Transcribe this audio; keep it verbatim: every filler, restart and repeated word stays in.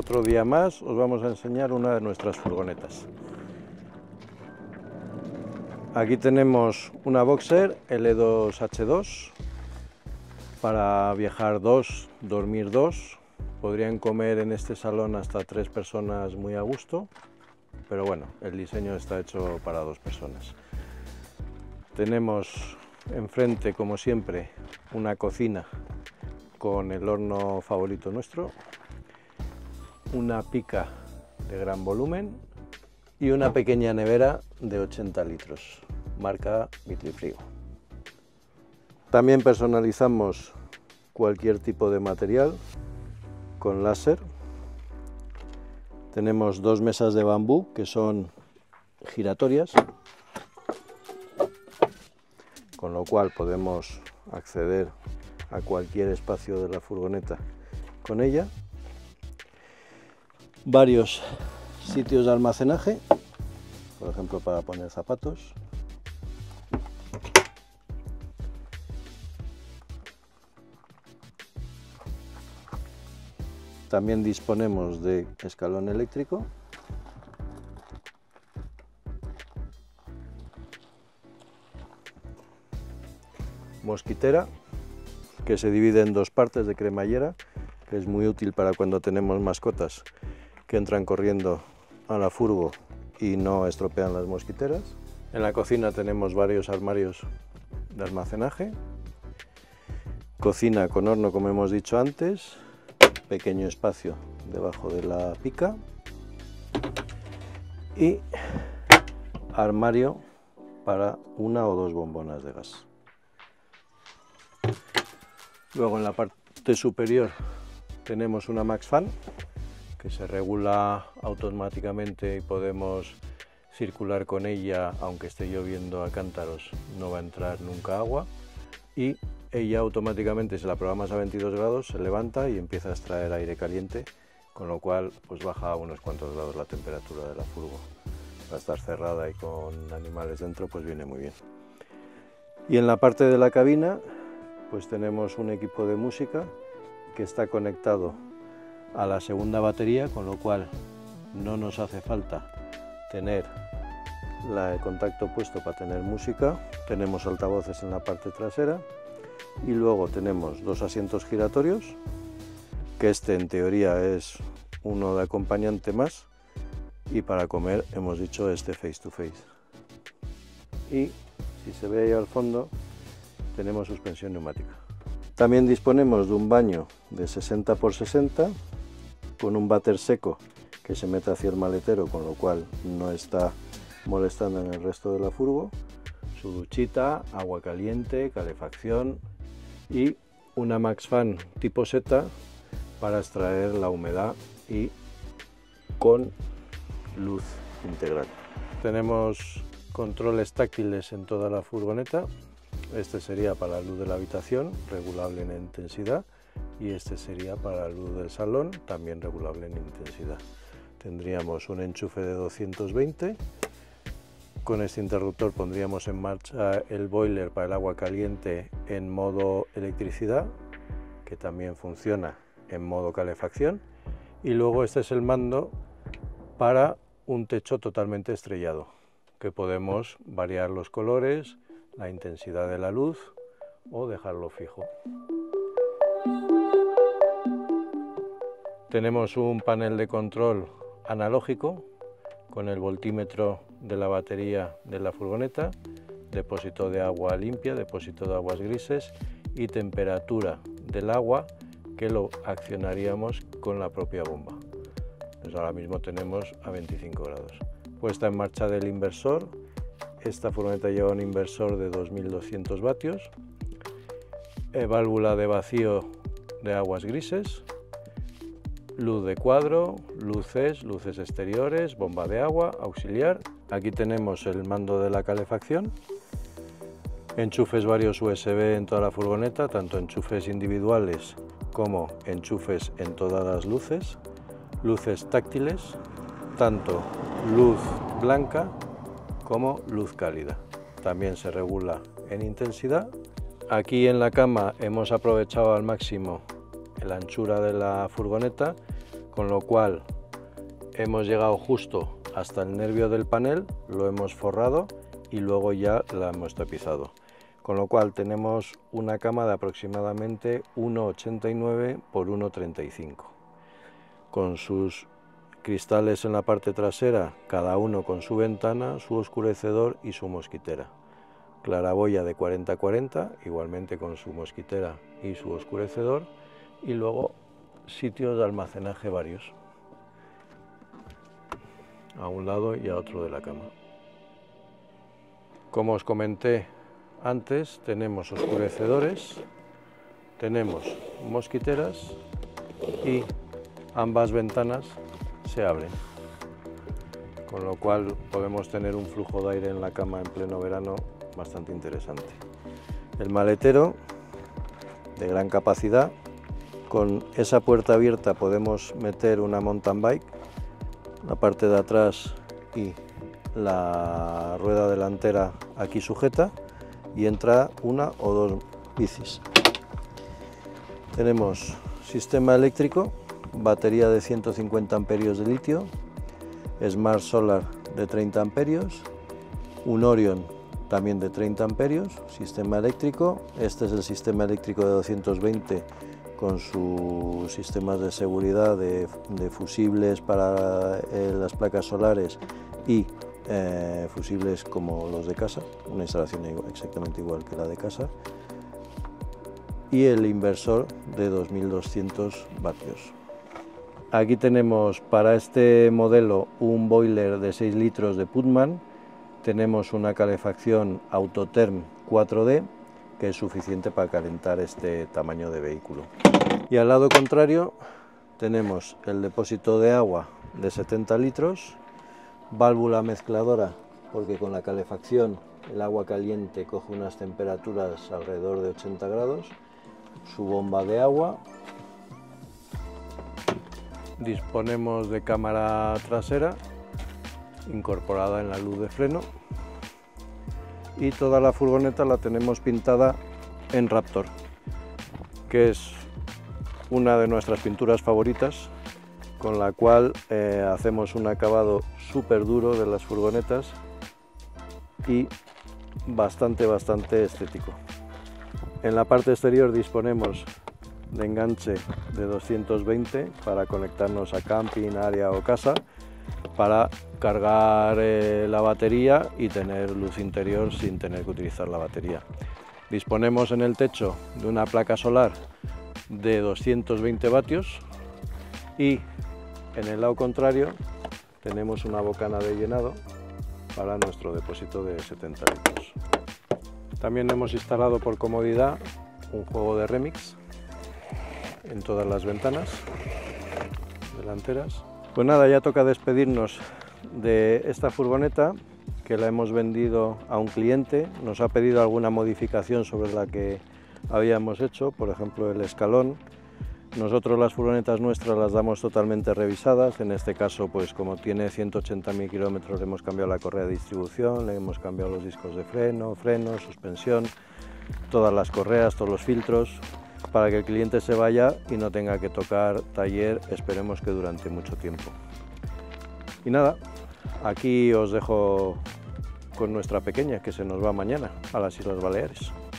Otro día más os vamos a enseñar una de nuestras furgonetas. Aquí tenemos una Boxer L dos H dos para viajar dos, dormir dos. Podrían comer en este salón hasta tres personas muy a gusto, pero bueno, el diseño está hecho para dos personas. Tenemos enfrente, como siempre, una cocina con el horno favorito nuestro, una pica de gran volumen y una pequeña nevera de ochenta litros, marca Vitrifrigo. También personalizamos cualquier tipo de material con láser. Tenemos dos mesas de bambú que son giratorias, con lo cual podemos acceder a cualquier espacio de la furgoneta con ella. Varios sitios de almacenaje, por ejemplo para poner zapatos. También disponemos de escalón eléctrico. Mosquitera, que se divide en dos partes de cremallera, que es muy útil para cuando tenemos mascotas que entran corriendo a la furgo y no estropean las mosquiteras. En la cocina tenemos varios armarios de almacenaje. Cocina con horno, como hemos dicho antes. Pequeño espacio debajo de la pica. Y armario para una o dos bombonas de gas. Luego en la parte superior tenemos una MaxFan que se regula automáticamente y podemos circular con ella, aunque esté lloviendo a cántaros, no va a entrar nunca agua, y ella automáticamente, si la programas a veintidós grados, se levanta y empieza a extraer aire caliente, con lo cual pues baja a unos cuantos grados la temperatura de la furgo. Para estar cerrada y con animales dentro, pues viene muy bien. Y en la parte de la cabina pues tenemos un equipo de música que está conectado a la segunda batería, con lo cual no nos hace falta tener la, el contacto puesto para tener música. Tenemos altavoces en la parte trasera y luego tenemos dos asientos giratorios, que este en teoría es uno de acompañante más, y para comer hemos dicho este face to face. Y si se ve ahí al fondo tenemos suspensión neumática. También disponemos de un baño de sesenta por sesenta con un váter seco que se mete hacia el maletero, con lo cual no está molestando en el resto de la furgo, su duchita, agua caliente, calefacción y una MaxFan tipo seta para extraer la humedad y con luz integral. Tenemos controles táctiles en toda la furgoneta. Este sería para la luz de la habitación, regulable en intensidad, y este sería para la luz del salón, también regulable en intensidad. Tendríamos un enchufe de doscientos veinte. Con este interruptor pondríamos en marcha el boiler para el agua caliente en modo electricidad, que también funciona en modo calefacción. Y luego este es el mando para un techo totalmente estrellado, que podemos variar los colores, la intensidad de la luz o dejarlo fijo. Tenemos un panel de control analógico con el voltímetro de la batería de la furgoneta, depósito de agua limpia, depósito de aguas grises y temperatura del agua, que lo accionaríamos con la propia bomba. Pues ahora mismo tenemos a veinticinco grados. Puesta en marcha del inversor. Esta furgoneta lleva un inversor de dos mil doscientos vatios, eh, válvula de vacío de aguas grises, luz de cuadro, luces, luces exteriores, bomba de agua, auxiliar. Aquí tenemos el mando de la calefacción, enchufes varios U S B en toda la furgoneta, tanto enchufes individuales como enchufes en todas las luces, luces táctiles, tanto luz blanca como luz cálida. También se regula en intensidad. Aquí en la cama hemos aprovechado al máximo la anchura de la furgoneta con lo cual hemos llegado justo hasta el nervio del panel, lo hemos forrado y luego ya la hemos tapizado. Con lo cual tenemos una cama de aproximadamente uno ochenta y nueve por uno treinta y cinco, con sus cristales en la parte trasera, cada uno con su ventana, su oscurecedor y su mosquitera. Claraboya de cuarenta a cuarenta, igualmente con su mosquitera y su oscurecedor, y luego sitios de almacenaje varios, a un lado y a otro de la cama. Como os comenté antes, tenemos oscurecedores, tenemos mosquiteras y ambas ventanas se abren, con lo cual podemos tener un flujo de aire en la cama en pleno verano bastante interesante. El maletero de gran capacidad, con esa puerta abierta podemos meter una mountain bike, la parte de atrás y la rueda delantera aquí sujeta, y entra una o dos bicis. Tenemos sistema eléctrico, batería de ciento cincuenta amperios de litio, Smart Solar de treinta amperios, un Orion también de treinta amperios, sistema eléctrico. Este es el sistema eléctrico de doscientos veinte con sus sistemas de seguridad de, de fusibles para eh, las placas solares y eh, fusibles como los de casa, una instalación igual, exactamente igual que la de casa, y el inversor de dos mil doscientos vatios. Aquí tenemos para este modelo un boiler de seis litros de Putman, tenemos una calefacción Autotherm cuatro D que es suficiente para calentar este tamaño de vehículo. Y al lado contrario tenemos el depósito de agua de setenta litros, válvula mezcladora porque con la calefacción el agua caliente coge unas temperaturas alrededor de ochenta grados, su bomba de agua. Disponemos de cámara trasera incorporada en la luz de freno y toda la furgoneta la tenemos pintada en Raptor, que es una de nuestras pinturas favoritas, con la cual eh, hacemos un acabado súper duro de las furgonetas y bastante bastante estético. En la parte exterior disponemos de enganche de doscientos veinte para conectarnos a camping, área o casa, para cargar eh, la batería y tener luz interior sin tener que utilizar la batería. Disponemos en el techo de una placa solar de doscientos veinte vatios y en el lado contrario tenemos una bocana de llenado para nuestro depósito de setenta litros. También hemos instalado por comodidad un juego de remix en todas las ventanas delanteras. Pues nada, ya toca despedirnos de esta furgoneta, que la hemos vendido a un cliente. Nos ha pedido alguna modificación sobre la que habíamos hecho, por ejemplo el escalón. Nosotros las furgonetas nuestras las damos totalmente revisadas, en este caso pues como tiene ciento ochenta mil kilómetros le hemos cambiado la correa de distribución, le hemos cambiado los discos de freno, frenos, suspensión, todas las correas, todos los filtros, para que el cliente se vaya y no tenga que tocar taller, esperemos que durante mucho tiempo. Y nada, aquí os dejo con nuestra pequeña que se nos va mañana a las Islas Baleares.